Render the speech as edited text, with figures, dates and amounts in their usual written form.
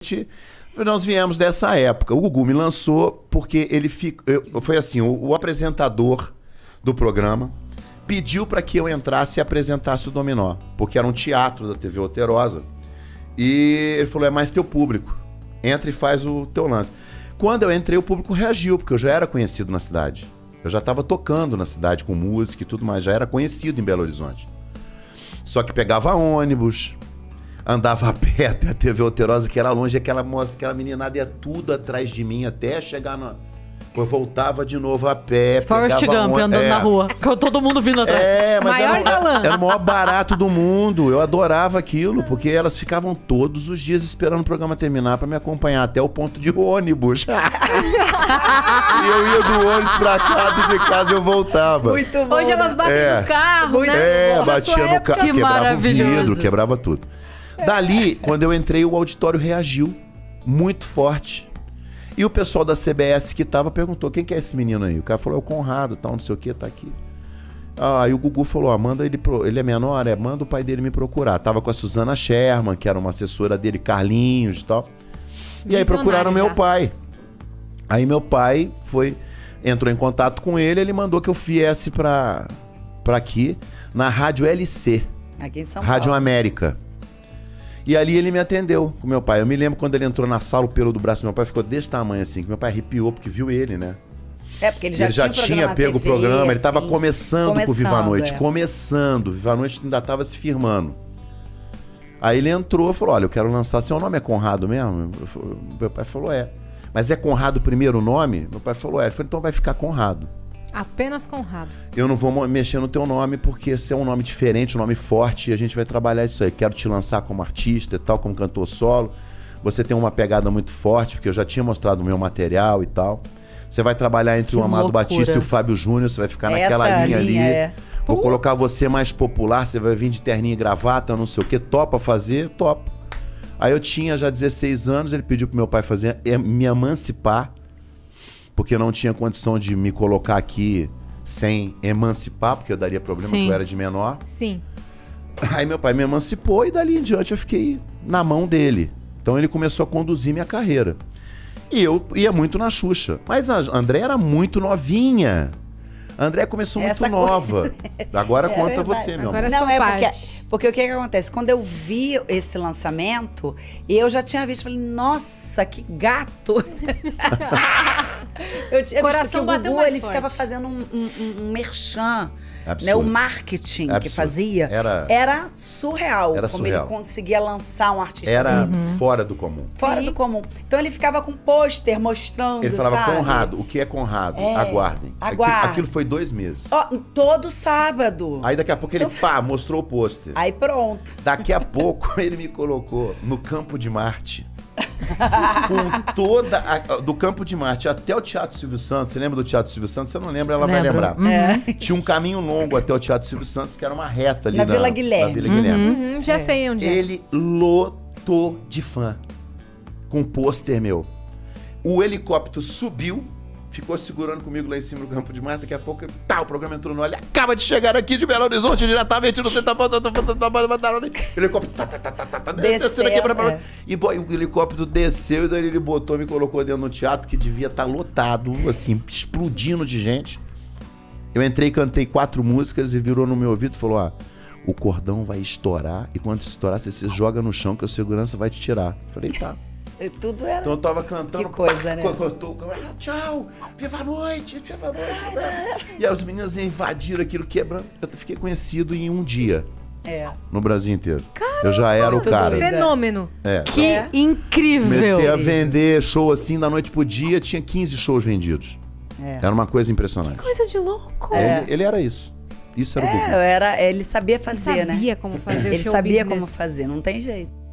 Nós viemos dessa época. O Gugu me lançou porque ele foi assim, o apresentador do programa pediu para que eu entrasse e apresentasse o Dominó, porque era um teatro da TV Alterosa. E ele falou, é mais teu público. Entra e faz o teu lance. Quando eu entrei, o público reagiu, porque eu já era conhecido na cidade. Eu já estava tocando na cidade com música e tudo mais, já era conhecido em Belo Horizonte. Só que pegava ônibus, andava a pé até a TV Alterosa, que era longe, aquela meninada ia tudo atrás de mim até chegar na... Eu voltava de novo a pé, Forrest Gump andando na rua, com todo mundo vindo atrás. Mas era o maior barato do mundo. Eu adorava aquilo, porque elas ficavam todos os dias esperando o programa terminar pra me acompanhar até o ponto de ônibus. E eu ia do ônibus pra casa e de casa eu voltava. Muito bom. Hoje elas batem no carro, né? Batia no carro, quebrava o vidro, quebrava tudo. Dali, quando eu entrei, o auditório reagiu muito forte. E o pessoal da CBS que tava perguntou, quem que é esse menino aí? O cara falou, é o Conrado, tal, não sei o que, tá aqui. Aí o Gugu falou, manda ele é menor, manda o pai dele me procurar. Tava com a Suzana Sherman, que era uma assessora dele, Carlinhos e tal. E aí procuraram meu pai. Aí meu pai entrou em contato com ele mandou que eu viesse pra aqui, na Rádio LC. Aqui em São Paulo. Rádio América. E ali ele me atendeu com meu pai. Eu me lembro quando ele entrou na sala, o pelo do braço do meu pai ficou desse tamanho assim, que meu pai arrepiou porque viu ele, né? Porque ele já tinha pego o programa, ele tava começando com o Viva a Noite. Começando, Viva a Noite ainda tava se firmando. Aí ele entrou e falou, olha, eu quero lançar, seu nome é Conrado mesmo? Meu pai falou, Mas é Conrado o primeiro nome? Meu pai falou, Ele falou, então vai ficar Conrado. Apenas Conrado. Eu não vou mexer no teu nome, porque esse é um nome diferente, um nome forte, e a gente vai trabalhar isso aí. Quero te lançar como artista e tal, como cantor solo. Você tem uma pegada muito forte, porque eu já tinha mostrado o meu material e tal. Você vai trabalhar entre o Amado Batista e o Fábio Júnior, você vai ficar naquela linha ali. Vou colocar você mais popular, você vai vir de terninho e gravata, não sei o que. Topa fazer? Topa. Aí eu tinha já 16 anos, ele pediu pro meu pai me emancipar, porque eu não tinha condição de me colocar aqui sem emancipar, porque eu daria problema que eu era de menor. Sim. Aí meu pai me emancipou e dali em diante eu fiquei na mão dele. Então ele começou a conduzir minha carreira. E eu ia muito na Xuxa. Mas a André era muito novinha. A André começou muito nova. Agora conta você, meu amor. Não, porque o que acontece? Quando eu vi esse lançamento, eu já tinha visto, falei, nossa, que gato! Eu tinha visto que o Gugu, ele ficava fazendo um merchan. Né, o marketing que fazia era surreal. Como ele conseguia lançar um artista. Era fora do comum. Fora do comum. Então ele ficava com pôster mostrando, ele falava, Conrado, o que é Conrado? Aguardem. Aquilo foi 2 meses. Todo sábado. Aí daqui a pouco ele, mostrou o pôster. Aí pronto. Daqui a pouco ele me colocou no Campo de Marte. Com toda do Campo de Marte até o Teatro Silvio Santos. Você lembra do Teatro Silvio Santos? Você não lembra, ela vai lembrar. Tinha um caminho longo até o Teatro Silvio Santos, que era uma reta ali na Vila Guilherme. Na Vila Guilherme. Já sei onde Ele lotou de fã com pôster meu. O helicóptero subiu, ficou segurando comigo lá em cima do Campo de Marte. Daqui a pouco, o programa entrou no ar. Ele acaba de chegar aqui de Belo Horizonte, diretamente no centro. O helicóptero descendo aqui pra... E o helicóptero desceu e daí ele botou, me colocou dentro do teatro, que devia estar lotado, assim, explodindo de gente. Eu entrei, cantei 4 músicas e virou no meu ouvido e falou, o cordão vai estourar e quando estourar, você se joga no chão que o segurança vai te tirar. Falei, tá. Tudo era... Então eu tava cantando... Que coisa, né? Tchau, viva a noite, viva a noite. E aí os meninos invadiram aquilo, quebrando. Eu fiquei conhecido em um dia. No Brasil inteiro. Caramba, eu já era o cara. Fenômeno. Que incrível. Comecei a vender show assim, da noite pro dia, tinha 15 shows vendidos. Era uma coisa impressionante. Que coisa de louco. Ele era isso. Isso era o Gugu. Ele sabia fazer, né? Ele sabia como fazer o show Ele sabia business. como fazer, não tem jeito.